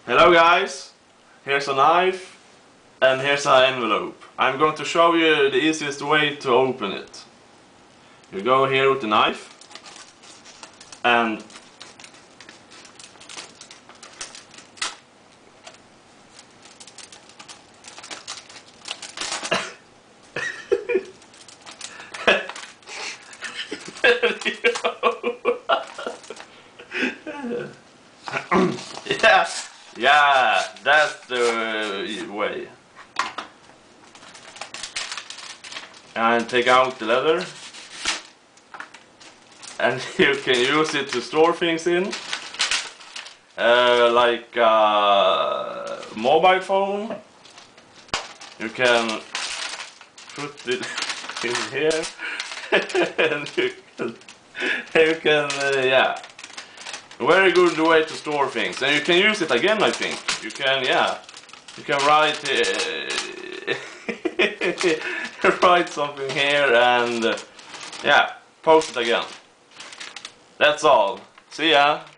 Hello guys, here's a knife and here's an envelope. I'm going to show you the easiest way to open it. You go here with the knife and yeah, that's the way. And take out the leather, and you can use it to store things in, like a mobile phone. You can put it in here, and you can yeah. Very good way to store things, and you can use it again. I think you can, yeah. You can write write something here and yeah, post it again. That's all. See ya.